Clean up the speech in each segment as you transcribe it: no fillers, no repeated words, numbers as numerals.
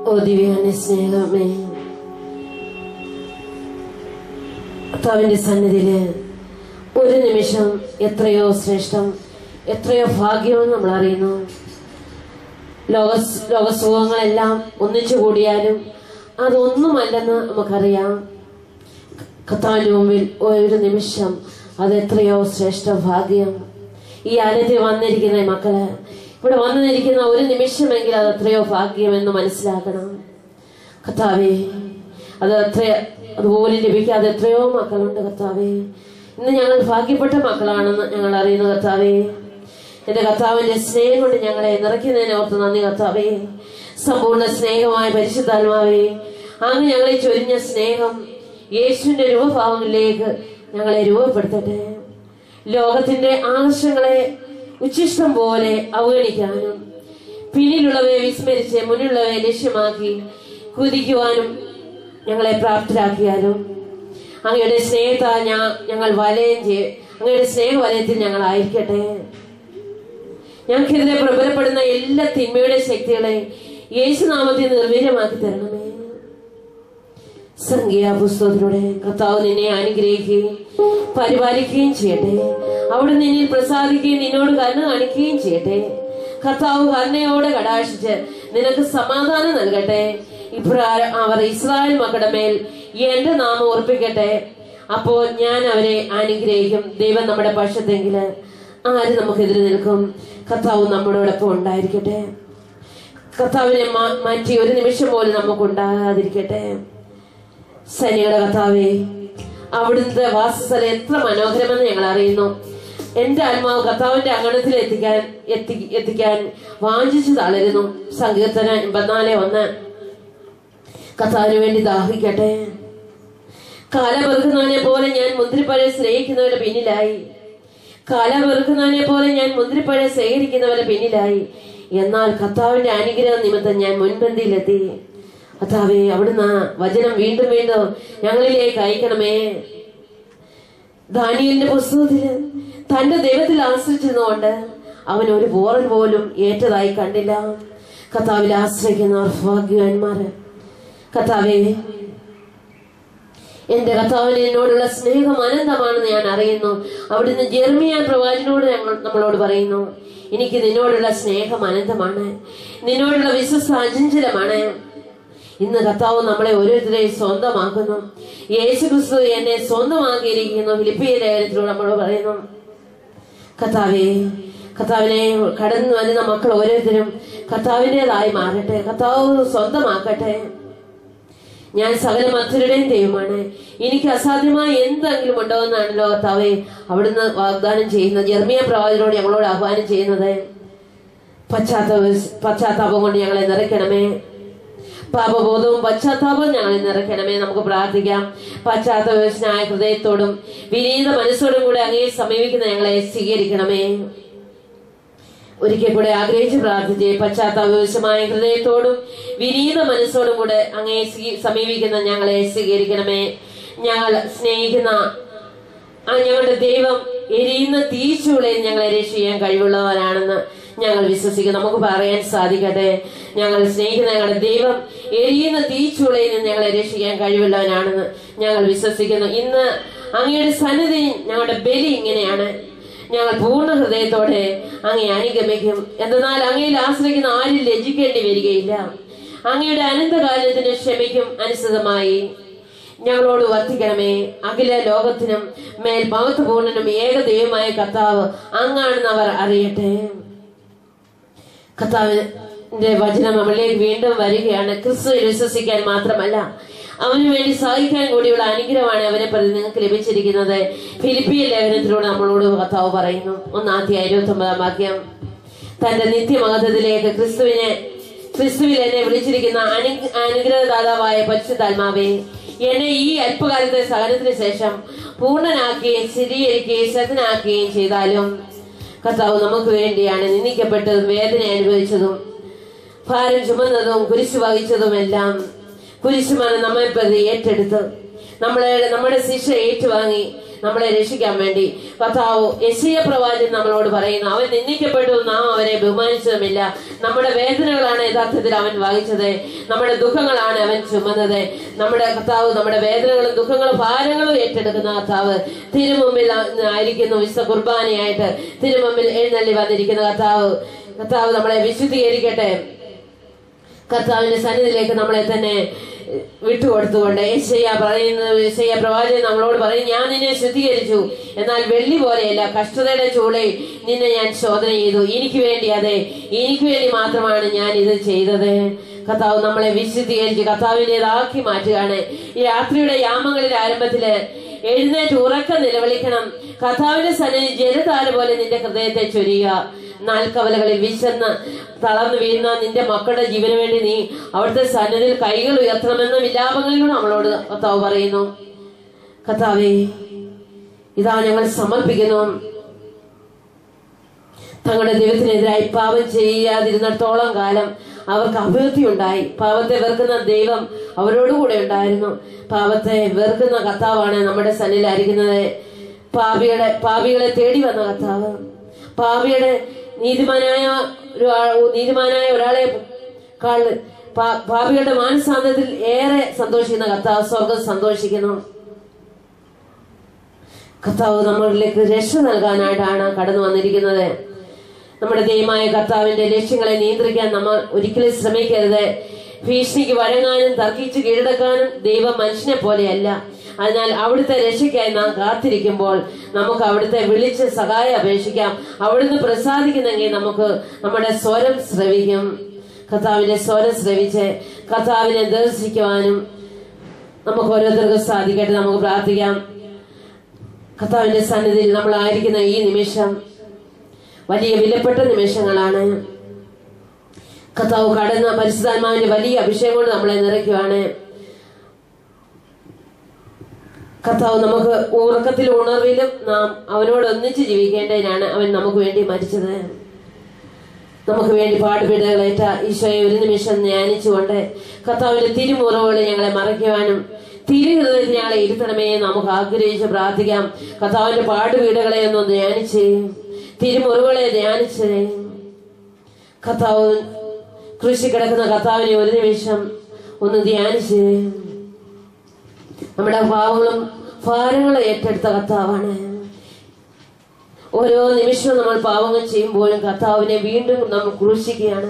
ഓ ദിവ്യാന സ്നേഹമേ, കർത്താവിന്റെ സന്നിധിയില് ഒരു നിമിഷം എത്രയോ ശ്രേഷ്ഠം, എത്രയോ ഭാഗ്യമെന്ന് നമ്മൾ അറിയുന്നു. ലോകസുഖങ്ങളെല്ലാം ഒന്നിച്ചു കൂടിയാലും അതൊന്നുമല്ലെന്ന് നമുക്കറിയാം. കർത്താവിന്റെ മുമ്പിൽ ഒരു നിമിഷം അത് എത്രയോ ശ്രേഷ്ഠ ഭാഗ്യം. ഈ ആലയത്തിൽ വന്നിരിക്കുന്ന മക്കള്, ഇവിടെ വന്നിരിക്കുന്ന ഒരു നിമിഷമെങ്കിൽ അത് എത്രയോ ഭാഗ്യമെന്ന് മനസ്സിലാക്കണം. കർത്താവേ, അതുപോലെ ലഭിക്കാതെ എത്രയോ മക്കളുണ്ട്. കർത്താവേ, ഇന്ന് ഞങ്ങൾ ഭാഗ്യപ്പെട്ട മക്കളാണെന്ന് ഞങ്ങൾ അറിയുന്നു. കർത്താവേ, എന്റെ കർത്താവിന്റെ സ്നേഹം കൊണ്ട് ഞങ്ങളെ നിറയ്ക്കുന്നതിനെ ഓർത്ത് നന്ദി. കർത്താവേ, സമ്പൂർണ്ണ സ്നേഹമായ പരിശുദ്ധാത്മാവേ, അങ്ങ് ഞങ്ങളെ ചൊരിഞ്ഞ സ്നേഹം യേശുവിന്റെ രൂപഭാവങ്ങളിലേക്ക് ഞങ്ങളെ രൂപപ്പെടുത്തട്ടെ. ലോകത്തിന്റെ ആദർശങ്ങളെ ഉച്ഛിഷ്ടം പോലെ അവഗണിക്കാനും പിന്നിലുള്ളവയെ വിസ്മരിച്ച് മുന്നിലുള്ളവയെ ലക്ഷ്യമാക്കി കുതിക്കുവാനും ഞങ്ങളെ പ്രാപ്തരാക്കിയാലും അങ്ങയുടെ സ്നേഹത്താൽ ഞങ്ങൾ അങ്ങയുടെ സ്നേഹവലയത്തിൽ ഞങ്ങളായിരിക്കട്ടെ. ഞങ്ങൾക്കെതിരെ പ്രബലപ്പെടുന്ന എല്ലാ തിന്മയുടെ ശക്തികളെ യേശുനാമത്തിൽ നിർവീര്യമാക്കി തരണമേ. സംഖ്യാപുസ്തകത്തിലൂടെ കർത്താവ് നിന്നെ അനുഗ്രഹിക്കുകയും പരിപാലിക്കുകയും ചെയ്യട്ടെ. അവിടെ നിന്നിൽ പ്രസാദിക്കുകയും നിന്നോട് കരുണ കാണിക്കുകയും ചെയ്യട്ടെ. കർത്താവ് കരുണയോടെ കടാക്ഷിച്ച് നിനക്ക് സമാധാനം നൽകട്ടെ. ഇപ്രകാരം അവർ ഇസ്രായേൽ മക്കളുടെ മേൽ എന്റെ നാമം ഉറപ്പിക്കട്ടെ. അപ്പോൾ ഞാൻ അവരെ അനുഗ്രഹിക്കും. ദൈവം നമ്മുടെ പക്ഷത്തെങ്കില് ആര് നമുക്കെതിരെ നിൽക്കും? കർത്താവ് നമ്മളോടൊപ്പം ഉണ്ടായിരിക്കട്ടെ. കർത്താവിനെ മാറ്റി ഒരു നിമിഷം പോലും നമുക്കുണ്ടാകാതിരിക്കട്ടെ. സൈനികളുടെ കർത്താവേ, അവിടുത്തെ വാസസ്ഥലം എത്ര മനോഹരമെന്ന് ഞങ്ങൾ അറിയുന്നു. എന്റെ ആത്മാവ് കർത്താവിന്റെ അങ്കണത്തിൽ എത്തിക്കാൻ വാഞ്ചിച്ചു തളരുന്നു. സങ്കീർത്തനം 84:1. കർത്താവിന് വേണ്ടി ദാഹിക്കട്ടെ. കാലപെറുക്കുന്നവനെ പോലെ ഞാൻ മുന്തിരിപ്പഴം സ്നേഹിക്കുന്നവരുടെ പിന്നിലായി. കാലപെറുക്കുന്നവനെ പോലെ ഞാൻ മുന്തിരിപ്പഴം ശേഖരിക്കുന്നവരുടെ പിന്നിലായി. എന്നാൽ കർത്താവിന്റെ അനുഗ്രഹം നിമിത്തം ഞാൻ മുൻപന്തിയിലെത്തി. കർത്താവേ, അവിടുന്ന് വചനം വീണ്ടും വീണ്ടും ഞങ്ങളിലേക്ക് അയക്കണമേ. ദാനിയേലിന്റെ പുസ്തകത്തില് തന്റെ ദൈവത്തിൽ ആശ്രയിച്ചിരുന്നുകൊണ്ട് അവൻ ഒരു പോറൽ പോലും ഏറ്റതായി കണ്ടില്ല. കർത്താവിൽ ആശ്രയിക്കുന്നവർ ഭാഗ്യവാന്മാര്. കർത്താവേ, എന്റെ കർത്താവിന് എന്നോടുള്ള സ്നേഹം അനന്തമാണെന്ന് ഞാൻ അറിയുന്നു. അവിടുന്ന് ജെർമിയാ പ്രവാചകനോട് നമ്മളോട് പറയുന്നു, എനിക്ക് നിന്നോടുള്ള സ്നേഹം അനന്തമാണ്, നിന്നോടുള്ള വിശ്വാസം അചഞ്ചലമാണ്. ഇന്ന് കർത്താവ് നമ്മളെ ഓരോരുത്തരെയും സ്വന്തമാക്കുന്നു. യേശു ക്രിസ്തു എന്നെ സ്വന്തമാക്കിയിരിക്കുന്നു. ഫിലിപ്പിയ ലേഖനത്തിലൂടെ നമ്മളോട് പറയുന്നു. കർത്താവിനെ കടന്നു വരുന്ന മക്കൾ ഓരോരുത്തരും കർത്താവിൻ്റെതായി മാറട്ടെ. കർത്താവ് സ്വന്തമാക്കട്ടെ. ഞാൻ സകല മനുഷ്യരുടെയും ദൈവമാണ്, എനിക്ക് അസാധ്യമായ എന്തെങ്കിലും ഉണ്ടോ എന്നാണല്ലോ കർത്താവേ അവിടുന്ന് വാഗ്ദാനം ചെയ്യുന്നത്. ജെർമിയ പ്രവാചകനോട് ഞങ്ങളോട് ആഹ്വാനം ചെയ്യുന്നത്. പശ്ചാത്താപം കൊണ്ട് ഞങ്ങളെ നിറയ്ക്കണമേ. പാപബോധവും പശ്ചാത്താപവും ഞങ്ങളെ നിറയ്ക്കണമേ. നമുക്ക് പ്രാർത്ഥിക്കാം. പശ്ചാത്തലമായ ഹൃദയത്തോടും വിനീത മനസ്സോടും കൂടെ അങ്ങയെ സമീപിക്കുന്ന ഞങ്ങളെ സ്വീകരിക്കണമേ. ഒരിക്കൽ കൂടെ ആഗ്രഹിച്ച് പ്രാർത്ഥിച്ച് പശ്ചാത്താപമായ ഹൃദയത്തോടും വിനീത മനസ്സോടും കൂടെ അങ്ങയെ സമീപിക്കുന്ന ഞങ്ങളെ സ്വീകരിക്കണമേ. ഞങ്ങൾ സ്നേഹിക്കുന്ന ഞങ്ങളുടെ ദൈവം എരിയുന്ന തീച്ചുളയിൽ ഞങ്ങളെ രക്ഷിക്കാൻ കഴിവുള്ളവരാണെന്ന് ഞങ്ങൾ വിശ്വസിക്കുന്നു. നമുക്ക് പറയാൻ സാധിക്കട്ടെ, ഞങ്ങൾ സ്നേഹിക്കുന്ന ഞങ്ങളുടെ ദൈവം എരിയുന്ന തീച്ചുളയിൽ നിന്ന് ഞങ്ങളെ രക്ഷിക്കാൻ കഴിവുള്ളവനാണെന്ന് ഞങ്ങൾ വിശ്വസിക്കുന്നു. ഇന്ന് അങ്ങയുടെ സന്നിധി ഞങ്ങളുടെ ബലി ഇങ്ങനെയാണ്. ഞങ്ങൾ പൂർണ്ണ ഹൃദയത്തോടെ അങ്ങയെ അനുഗമിക്കും. എന്നാൽ അങ്ങയിൽ ആശ്രയിക്കുന്ന ആരും ലജ്ജിക്കേണ്ടി വരികയില്ല. അങ്ങയുടെ അനന്തകാലത്തിന് ക്ഷമിക്കും അനുസൃതമായി ഞങ്ങളോട് വർദ്ധിക്കണമേ. അഖില ലോകത്തിനും മേൽ മഹത്വപൂർണ്ണനും ഏകദൈവമായ കർത്താവ് അങ്ങാണെന്ന് അവർ അറിയട്ടെ. കർത്താവിന്റെ വചനം നമ്മളിലേക്ക് വീണ്ടും വരികയാണ്. ക്രിസ്തുവിൽ വിശ്വസിക്കാൻ മാത്രമല്ല, അവന് വേണ്ടി സഹിക്കാൻ കൂടിയുള്ള അനുഗ്രഹമാണ് അവനെ പ്രതി നിങ്ങൾക്ക് ലഭിച്ചിരിക്കുന്നത്. ഫിലിപ്പിയ ലേഖനത്തിലൂടെ നമ്മളോട് കർത്താവ് പറയുന്നു. 1:29 വാക്യം. തന്റെ നിത്യമഹത്വത്തിലേക്ക് ക്രിസ്തുവിൽ എന്നെ വിളിച്ചിരിക്കുന്ന അനുഗ്രഹദാതാവായ പരിശുദ്ധാത്മാവേ, എന്നെ ഈ അല്പകാലത്തെ സഹനത്തിന് ശേഷം പൂർണ്ണനാക്കുകയും സ്ഥിരീകരിക്കുകയും ശ്രദ്ധനാക്കുകയും ചെയ്താലും കർത്താവ് നമുക്ക് വേണ്ടിയാണ് നിന്ദിക്കപ്പെട്ടതും വേദന അനുഭവിച്ചതും ഭാരം ചുമന്നതും കുരിശു വഹിച്ചതുമെല്ലാം. കുരിശുമാണ് നമ്മെ പ്രതി ഏറ്റെടുത്ത് നമ്മുടെ ശിക്ഷ ഏറ്റുവാങ്ങി നമ്മളെ രക്ഷിക്കാൻ വേണ്ടി കർത്താവ് യെശയ്യാ പ്രവാചകൻ നമ്മളോട് പറയുന്നു, അവൻ നിന്ദിക്കപ്പെട്ടു, നാം അവനെ ബഹുമാനിച്ചതുമില്ല. നമ്മുടെ വേദനകളാണ് യഥാർത്ഥത്തിൽ അവൻ വഹിച്ചത്, നമ്മുടെ ദുഃഖങ്ങളാണ് അവൻ ചുമന്നത്. നമ്മുടെ കർത്താവ് നമ്മുടെ വേദനകളും ദുഃഖങ്ങളും ഭാരങ്ങളും ഏറ്റെടുക്കുന്ന കർത്താവ് തിരുമുമ്പിൽ ആയിരിക്കുന്നു. വിശുദ്ധ കുർബാനയായിട്ട് തിരുമുമ്പിൽ എഴുന്നള്ളി വന്നിരിക്കുന്ന കർത്താവ് നമ്മളെ വിശുദ്ധീകരിക്കട്ടെ. കർത്താവിന്റെ സന്നിധിയിലേക്ക് നമ്മളെ തന്നെ വിട്ടുകൊടുത്തുകൊണ്ട് യെശയ്യാ പ്രവാചകൻ നമ്മളോട് പറയും, ഞാൻ നിന്നെ ശുദ്ധീകരിച്ചു, എന്നാൽ വെള്ളി പോലെയല്ല, കഷ്ടതയുടെ ചൂളയിൽ നിന്നെ ഞാൻ ശോധന ചെയ്തു. എനിക്ക് വേണ്ടി, അതെ, എനിക്ക് വേണ്ടി മാത്രമാണ് ഞാൻ ഇത് ചെയ്തത്. കർത്താവ് നമ്മളെ വിശുദ്ധീകരിച്ച് കർത്താവിൻ്റെതാക്കി മാറ്റുകയാണ്. ഈ രാത്രിയുടെ യാമങ്ങളിൽ ആരംഭത്തില് എഴുന്നേറ്റ് ഉറക്കം നിലവിളിക്കണം. കർത്താവിന്റെ സന്നിധി ജലധാര പോലെ നിന്റെ ഹൃദയത്തെ ചൊരിയുക. നാൽക്കവലകളിൽ വിശന്ന് തളർന്നു വീഴുന്ന നിന്റെ മക്കളുടെ ജീവന് വേണ്ടി നീ അവിടുത്തെ സന്നിധിയിൽ കൈകൾ ഉയർത്തണമെന്ന വിലാപങ്ങളിലൂടെ നമ്മളോട് കർത്താവ് പറയുന്നു. കർത്താവേ, ഇതാ ഞങ്ങൾ സമർപ്പിക്കുന്നു. തങ്ങളുടെ ദൈവത്തിനെതിരായി പാപം ചെയ്യാതിരുന്നിടത്തോളം കാലം അവർക്ക് അഭിവൃദ്ധി ഉണ്ടായി. പാപത്തെ വെറുക്കുന്ന ദൈവം അവരോടുകൂടെ ഉണ്ടായിരുന്നു. പാപത്തെ വെറുക്കുന്ന കർത്താവാണ് നമ്മുടെ സന്നിധിയിലായിരിക്കുന്നത്. പാപികളെ തേടി വന്ന കർത്താവ്, നീതിമാനായ ഒരാളെ പാപികളുടെ മാനസാന്തരത്തിൽ ഏറെ സന്തോഷിക്കുന്ന കർത്താവ് സ്വർഗം സന്തോഷിക്കുന്നു. കർത്താവ് നമ്മളിലേക്ക് രക്ഷ നൽകാനായിട്ടാണ് കടന്നു വന്നിരിക്കുന്നത്. നമ്മുടെ ദൈവമായ കർത്താവിന്റെ ലക്ഷ്യങ്ങളെ നിയന്ത്രിക്കാൻ നമ്മൾ ഒരിക്കലും ശ്രമിക്കരുത്. ഭീഷണിക്ക് വഴങ്ങാനും തർക്കിച്ച് കീഴടക്കാനും ദൈവം മനുഷ്യനെ പോലെയല്ല. അതിനാൽ അവിടുത്തെ രക്ഷയ്ക്കായി നാം കാത്തിരിക്കുമ്പോൾ നമുക്ക് അവിടുത്തെ വിളിച്ച് സഹായം അപേക്ഷിക്കാം. അവിടുന്ന് പ്രസാദിക്കുന്നെങ്കിൽ നമുക്ക് നമ്മുടെ സ്വരം ശ്രവിക്കും. കർത്താവിന്റെ സ്വരം ശ്രവിച്ച് കർത്താവിനെ ദർശിക്കുവാനും നമുക്ക് ഓരോരുത്തർക്കും സാധിക്കട്ടെ. നമുക്ക് പ്രാർത്ഥിക്കാം. കർത്താവിന്റെ സന്നിധിയിൽ നമ്മളായിരിക്കുന്ന ഈ നിമിഷം വലിയ വിലപ്പെട്ട നിമിഷങ്ങളാണ്. കർത്താവ് കടന്ന പരിശുദ്ധാത്മാവിന്റെ വലിയ അഭിഷേകം കൊണ്ട് നമ്മളെ നിറയ്ക്കുവാണ്. കർത്താവ് നമുക്ക് ഉറക്കത്തിലും ഉണർവിലും നാം അവനോട് ഒന്നിച്ച് ജീവിക്കേണ്ടതിനാണ് അവൻ നമുക്ക് വേണ്ടി മരിച്ചത്. നമുക്ക് വേണ്ടി പാടുപീടുകളേറ്റ ഈശോയെ ഒരു നിമിഷം ധ്യാനിച്ചുകൊണ്ട് കർത്താവിന്റെ തിരുമുറവുകളെ ഞങ്ങളെ മറയ്ക്കുവാനും തിരുഹൃദയത്തിൽ ഞങ്ങളെ ഇരുത്തണമേ നമുക്ക് ആഗ്രഹിച്ച് പ്രാർത്ഥിക്കാം. കർത്താവിന്റെ പാടുപീടുകളെ ഒന്ന് ധ്യാനിച്ച്, തിരുമുറവുകളെ ധ്യാനിച്ച്, കർത്താവ് കൃഷി കിടക്കുന്ന കർത്താവിനെ ഒരു നിമിഷം ഒന്ന് ധ്യാനിച്ച്, നമ്മുടെ പാവങ്ങളും ഭാരങ്ങളും ഏറ്റെടുത്ത കർത്താവാണ്. ഓരോ നിമിഷവും നമ്മൾ പാവങ്ങൾ ചെയ്യുമ്പോഴും കർത്താവിനെ വീണ്ടും നാം ക്രൂശിക്കുകയാണ്.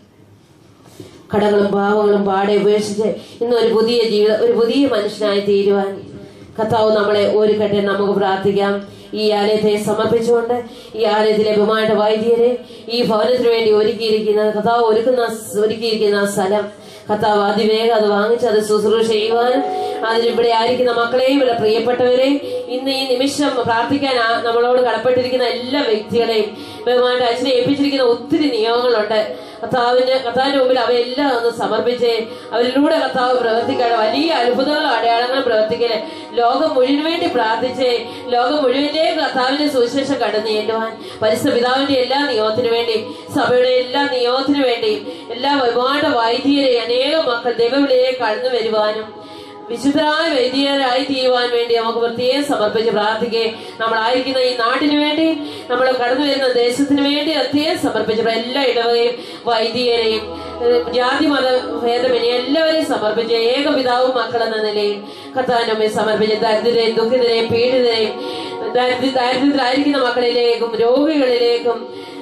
കടങ്ങളും പാവങ്ങളും പാടെ ഉപേക്ഷിച്ച് ഇന്ന് ഒരു പുതിയ ജീവിതം, ഒരു പുതിയ മനുഷ്യനായി തീരുവാൻ കർത്താവ് നമ്മളെ ഒരുക്കട്ടെ. നമുക്ക് പ്രാർത്ഥിക്കാം. ഈ ആലയത്തെ സമർപ്പിച്ചുകൊണ്ട് ഈ ആലയത്തിലെ ബഹുമാനപ്പെട്ട വൈദികരെ, ഈ ഭവനത്തിന് വേണ്ടി കർത്താവ് ഒരുക്കിയിരിക്കുന്ന സ്ഥലം കർത്താവ് അതിവേഗം അത് വാങ്ങിച്ച് അത് ശുശ്രൂഷ ചെയ്യുവാനും അതിലിവിടെ ആയിരിക്കുന്ന മക്കളെയും ഇവിടെ പ്രിയപ്പെട്ടവരെയും ഇന്ന് ഈ നിമിഷം പ്രാർത്ഥിക്കാൻ നമ്മളോട് കടപ്പെട്ടിരിക്കുന്ന എല്ലാ വ്യക്തികളെയും ബഹുമാനപ്പെട്ട അച്ഛനെ ഏൽപ്പിച്ചിരിക്കുന്ന ഒത്തിരി നിയമങ്ങളുണ്ട്. കർത്താവിന്റെ മുമ്പിൽ അവയെല്ലാം ഒന്ന് സമർപ്പിച്ച് അവരിലൂടെ കർത്താവ് പ്രവർത്തിക്കാൻ വലിയ അത്ഭുതങ്ങളും അടയാളങ്ങളും പ്രവർത്തിക്കല് ലോകം മുഴുവൻ വേണ്ടി പ്രാർത്ഥിച്ച് ലോകം മുഴുവന്റെയും കർത്താവിന്റെ സുവിശേഷം കടന്നു ചെല്ലുവാൻ പരിശുദ്ധ പിതാവിന്റെ എല്ലാ നിയോഗത്തിനു വേണ്ടി, സഭയുടെ എല്ലാ നിയോഗത്തിനു വേണ്ടി, എല്ലാ ഒരുപാട് വൈദികരെ അനേകം മക്കൾ ദൈവവിളിയിലേക്ക് കടന്നു വരുവാനും വിശുദ്ധരായ വൈദികരായി തീരുവാൻ വേണ്ടി നമുക്ക് പ്രത്യേകം സമർപ്പിച്ച് പ്രാർത്ഥിക്കേ. നമ്മളായിരിക്കുന്ന ഈ നാടിനു വേണ്ടി, നമ്മൾ കടന്നു വരുന്ന ദേശത്തിന് വേണ്ടി പ്രത്യേകം സമർപ്പിച്ച് എല്ലാ ഇടവകയും വൈദികരെയും ജാതി മത ഭേദമന്യേ എല്ലാവരെയും സമർപ്പിച്ച് ഏകപിതാവും മക്കളെന്ന നിലയിൽ കർത്താവിന്റെ മുമ്പിൽ സമർപ്പിച്ച് ദരിദ്രരെയും ദുഃഖിതരെയും പീഡിതരെയും ദാരിദ്ര്യത്തിലായിരിക്കുന്ന മക്കളിലേക്കും രോഗികളിലേക്കും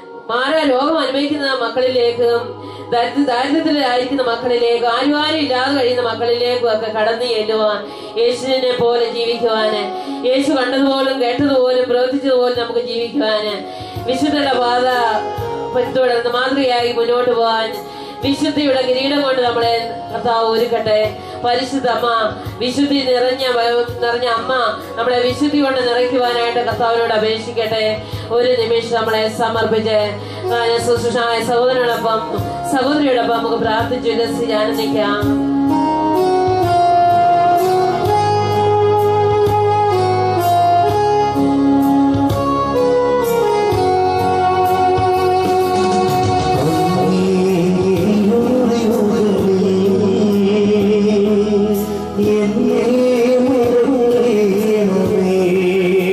രോഗം അനുഭവിക്കുന്ന മക്കളിലേക്കും ദാരിദ്ര്യത്തിലായിരിക്കുന്ന മക്കളിലേക്കും ആരും ഇല്ലാതെ കഴിയുന്ന മക്കളിലേക്കും ഒക്കെ കടന്നു ചെല്ലുവാൻ, യേശുവിനെ പോലെ ജീവിക്കുവാന്, യേശു കണ്ടതുപോലും കേട്ടതുപോലും പ്രവർത്തിച്ചതുപോലും നമുക്ക് ജീവിക്കുവാന്, വിശുദ്ധരുടെ പാത പിന്തുടർന്ന് മാതൃകയായി മുന്നോട്ട് പോകാൻ വിശുദ്ധിയുടെ കിരീടം കൊണ്ട് നമ്മളെ കർത്താവ് ഒരുക്കട്ടെ. പരിശുദ്ധ അമ്മ, വിശുദ്ധി നിറഞ്ഞ അമ്മ നമ്മളെ വിശുദ്ധി കൊണ്ട് നിറയ്ക്കുവാനായിട്ട് കർത്താവിനോട് അപേക്ഷിക്കട്ടെ. ഒരു നിമിഷം നമ്മളെ സമർപ്പിച്ച് ശുശ്രൂഷനായ സഹോദരിയോടൊപ്പം നമുക്ക് പ്രാർത്ഥിച്ചു ആനന്ദിക്കാം. Yeah.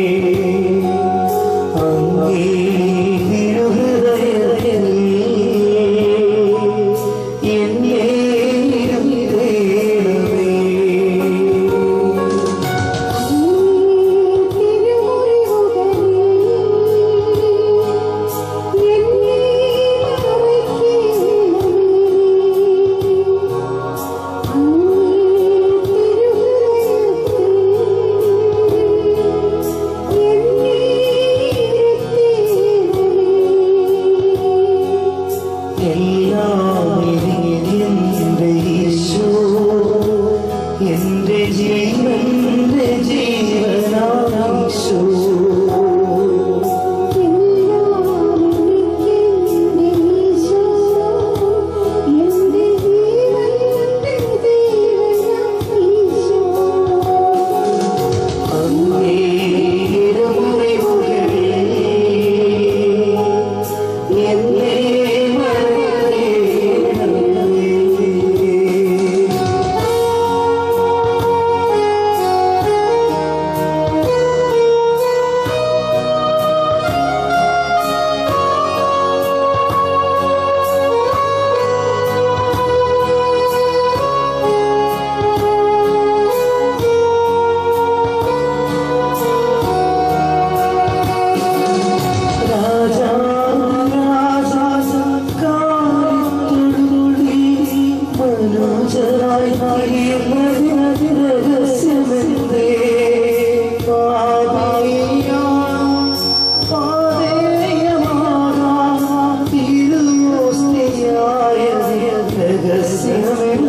രഹസ്യമേ